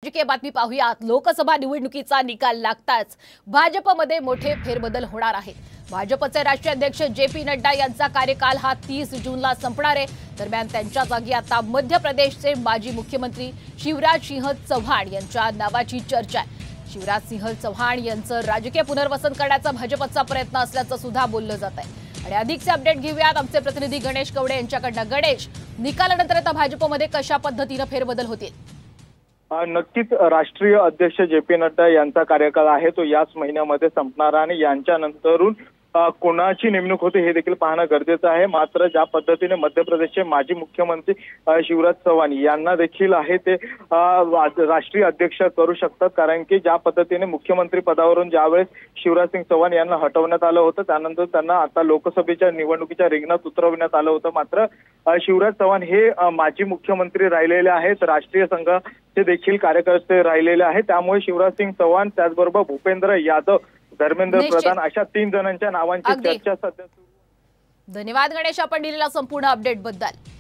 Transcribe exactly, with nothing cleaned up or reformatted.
राजकीय बातमी पाहूयात। लोकसभा निवडणुकीचा निकाल लागताच भाजपमध्ये मोठे फेरबदल होणार आहेत। भाजपचे राष्ट्रीय अध्यक्ष जे पी नड्डा यांचा कार्यकाल हा तीस जूनला संपणार आहे। दरम्यान त्यांच्या जागी आता मध्य प्रदेशचे माजी मुख्यमंत्री शिवराज सिंह चौहान यांच्या नावाची चर्चा आहे। शिवराज सिंह चौहान यांचं राजकीय पुनर्वसन करण्याचा भाजपचा प्रयत्न असल्याचं सुद्धा बोललं जात आहे। आणि अधिकचे अपडेट घेऊयात आमचे प्रतिनिधी गणेश कवडे यांच्याकडनं। गणेश, निकालानंतर आता भाजपमध्ये कशा पद्धतीने फेरबदल होतील? नक्कीच राष्ट्रीय अध्यक्ष जे पी नड्डा यांचा कार्यकाळ आहे तो याच महिन्यामध्ये संपणार आणि यांच्यानंतरून कोणाची नेमणूक होते हे देखील पाहणं गरजेचं आहे। मात्र ज्या पद्धतीने मध्य प्रदेशचे माजी मुख्यमंत्री शिवराज चौहान यांना देखील आहे ते राष्ट्रीय अध्यक्ष करू शकतात, कारण की ज्या पद्धतीने मुख्यमंत्री पदावरून ज्यावेळेस शिवराज सिंग चौहान यांना हटवण्यात आलं होतं त्यानंतर त्यांना आता लोकसभेच्या निवडणुकीच्या रिंगणात उतरवण्यात आलं होतं। मात्र शिवराज चौहान हे माजी मुख्यमंत्री राहिलेले आहेत, राष्ट्रीय संघाचे देखील कार्यकर्ते राहिलेले आहेत। त्यामुळे शिवराज सिंग चौहान त्याचबरोबर भूपेंद्र यादव, धर्मेंद्र प्रधान अशा तीन जणांच्या नावांची चर्चा सध्या सुरू आहे। धन्यवाद गणेश, आपण दिलेल्या संपूर्ण अपडेट बद्दल।